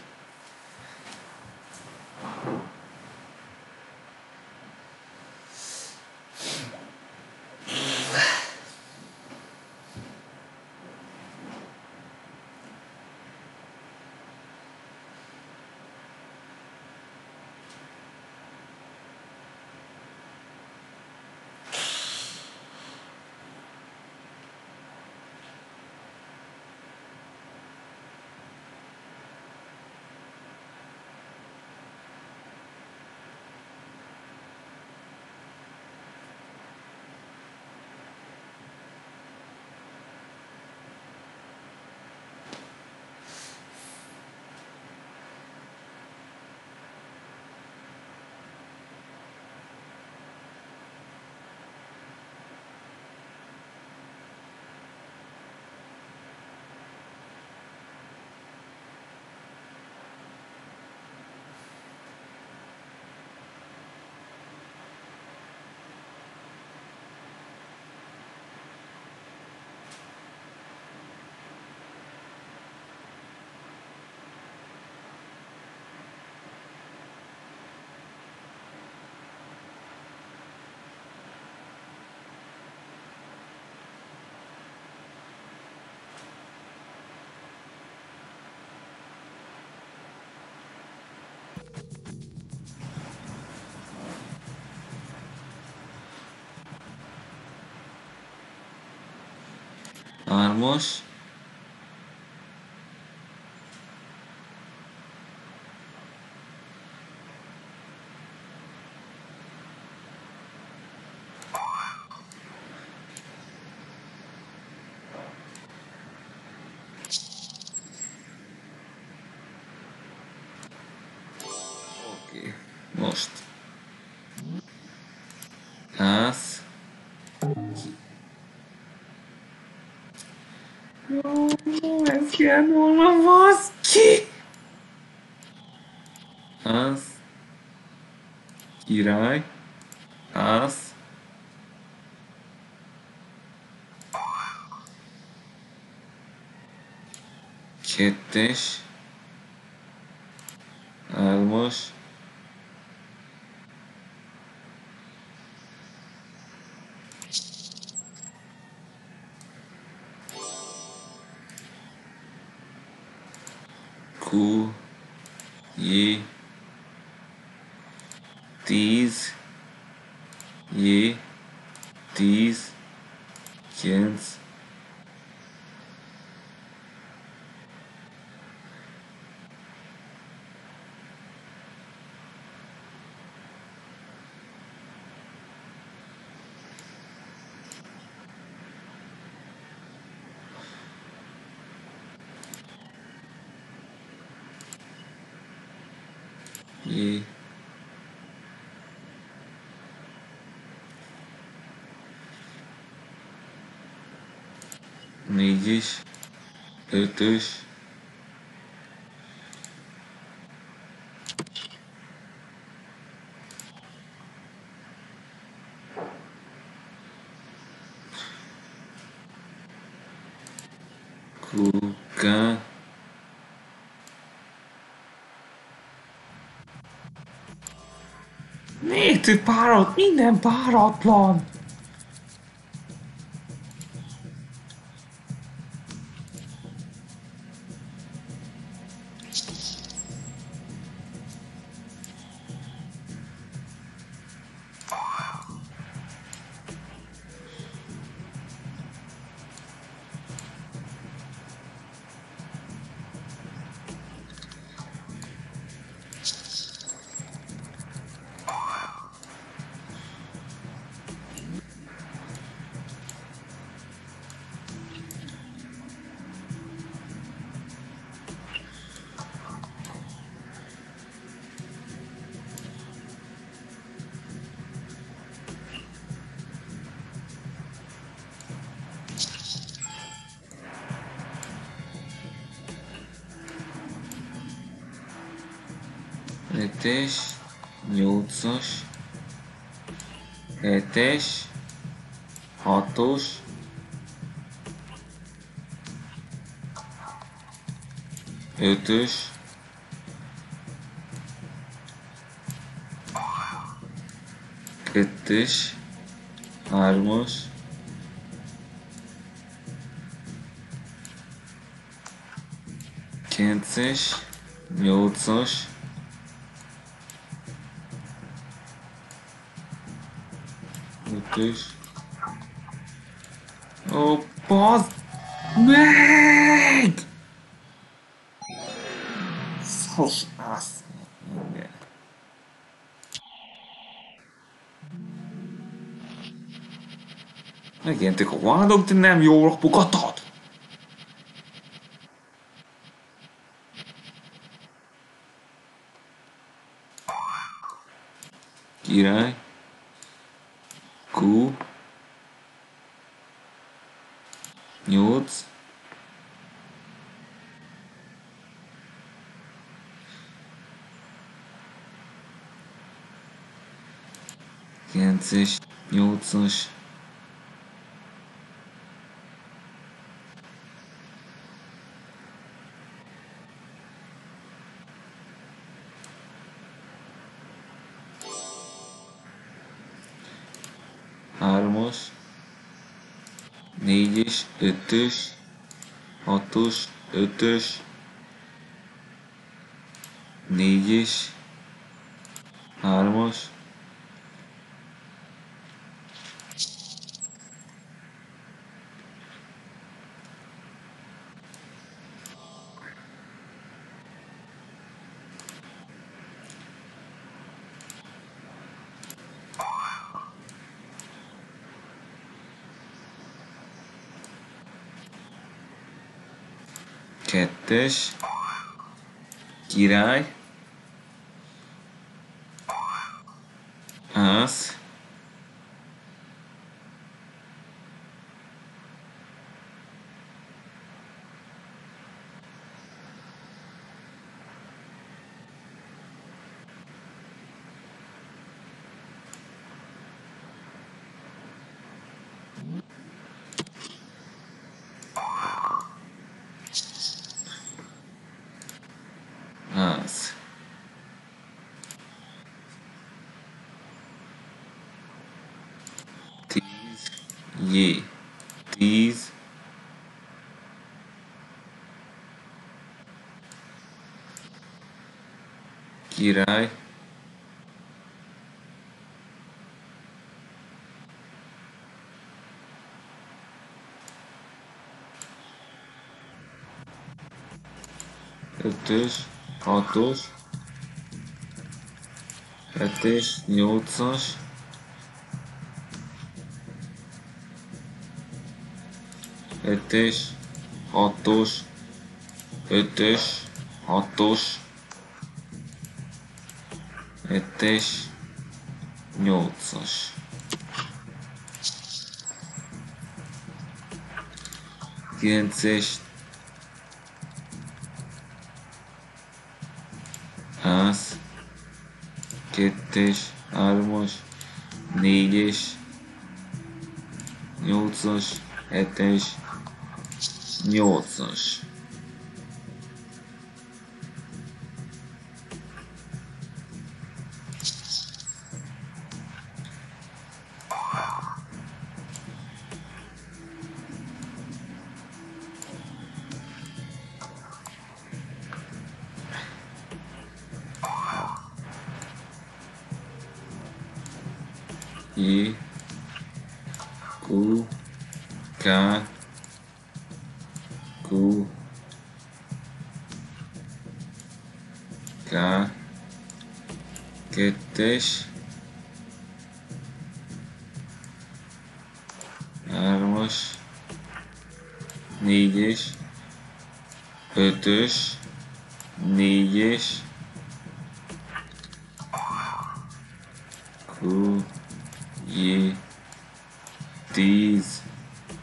Hármas, Az. Jó, ez kell volna, baszki! Az. Király. Az. Kettes. Hármas. Q. J. Tíz. J. Tíz. Kilenc. J. Négyes. Ötös. Kuka. Még több párat, minden páratlan! Hetes, nyolcas, hetes, hatos, ötös, kettes, hármas, kilences, nyolcas, ötös. Ó, bazd meg! Szos, azt mondja. Megjelentek a vádok, de nem jól rapogatod! Király. Q. Nyolc. Kilences, nyolcas. Hármas, négyes, ötös, hatos, ötös, négyes, hármas, kettes, király, ász, J. tíz. Király. Ötös, hatos, hetes, nyolcas, hetes, hatos, ötös, hatos, hetes, nyolcas. Kilences, ász, kettes, hármas, négyes, nyolcas, hetes, nyolcas. J, Q, K, Q, K, kettes, hármas, négyes, ötös, négyes, Q, J, tíz,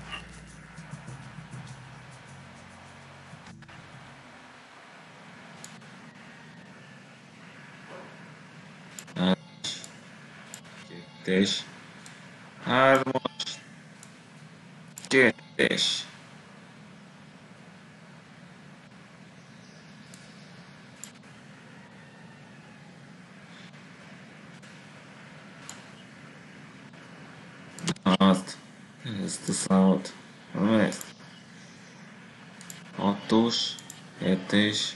kettes, hármas, kettes. Azt, ezt a számot, hanem ezt. Hatos, hetes,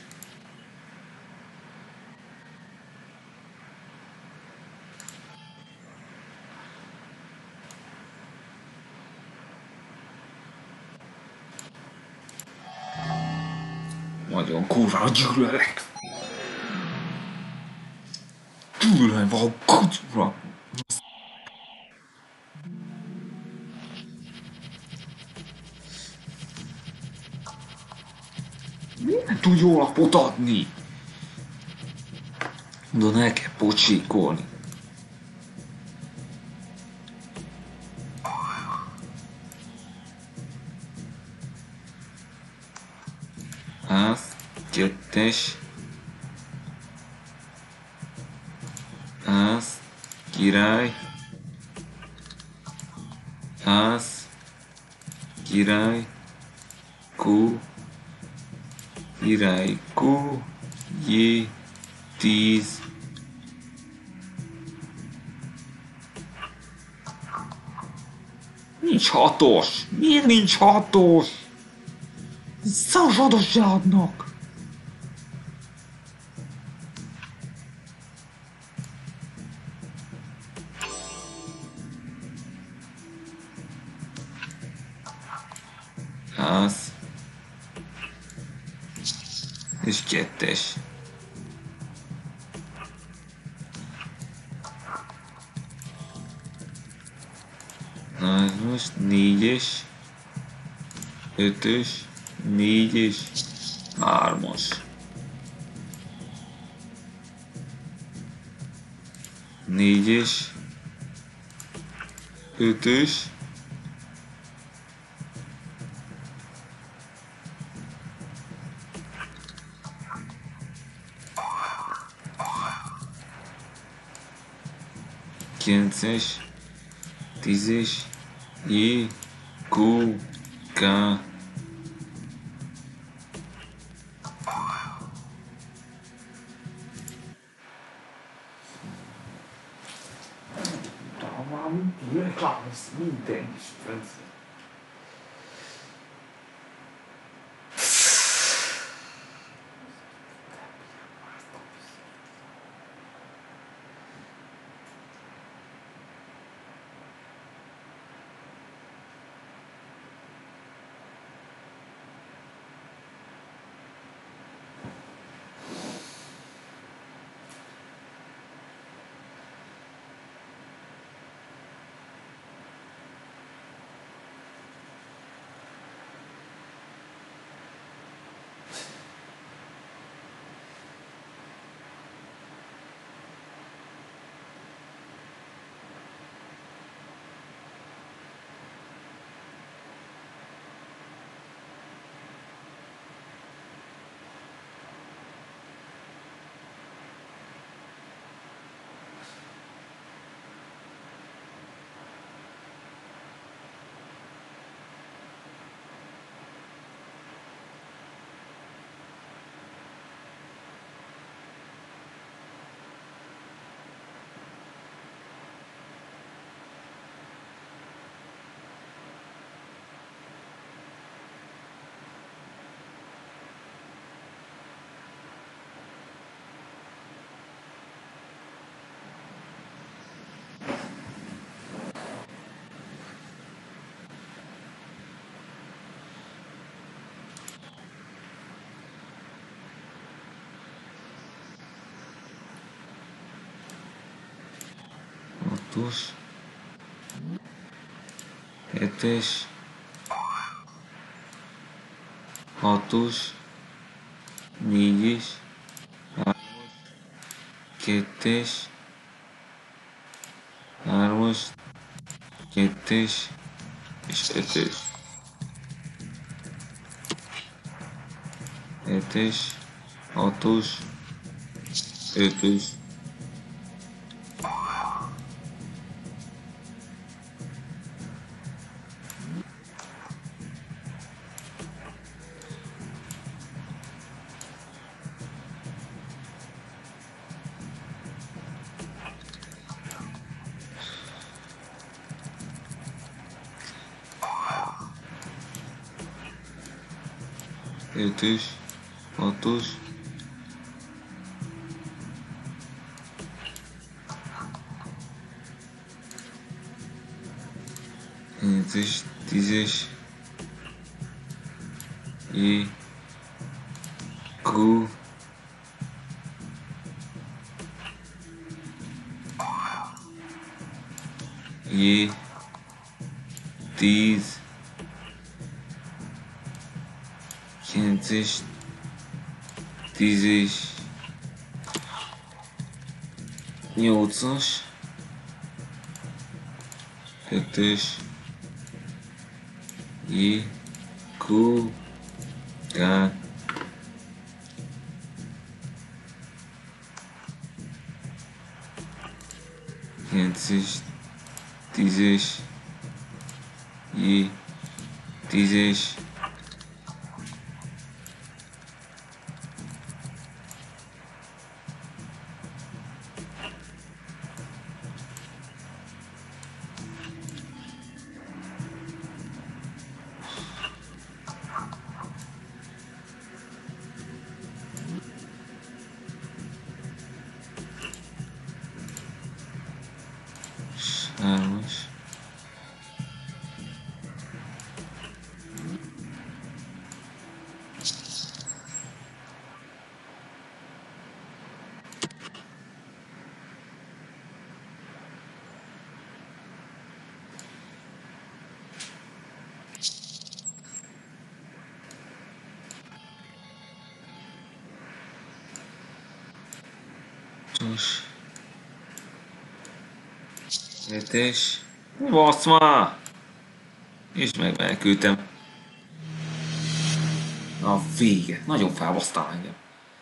nagyon kurva gyűlölek. Gyűlölem van kutyra. Nem tud jó lapot adni. De ne kell pocsékolni. Ász, kettes, ász, király, ász, király, Q, király, Q, J, tíz, nincs hatos, miért nincs hatos? Százsados se adnak. Ász. És kettes. Na ez most négyes, ötös, négyes, hármas. Négyes, ötös, kilences, tízes, J, Q, K, Már mindig reklámoz minden is, persze. Hatos, hetes, hatos, négyes, hármas, kettes, hármas, kettes és ötös. Hetes, hatos, ötös. Ötös, hatos, kilences, tízes, J, Q, J, tíz, kilences, tízes, nyolcas, hetes, J, Q, K, kilences, tízes, J, tízes, hármas, hatos, hetes, basz már! És megmenekültem. A vége. Nagyon felbasztál engem.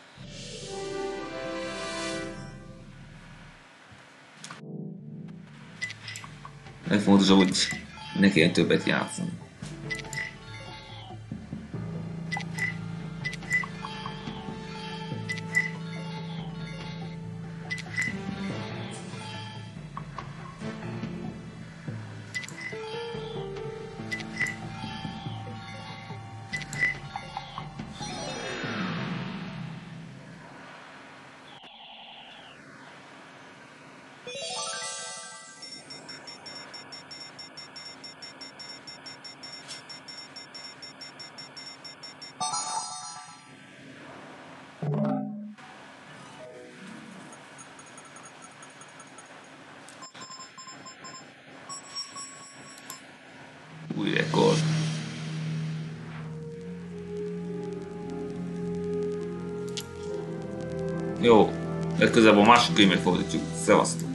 Legfontosabb, hogy ne kelljen többet játszani. Új rekord. Jó, legközelebb a másik könyvet fordítjuk. Szevasztok!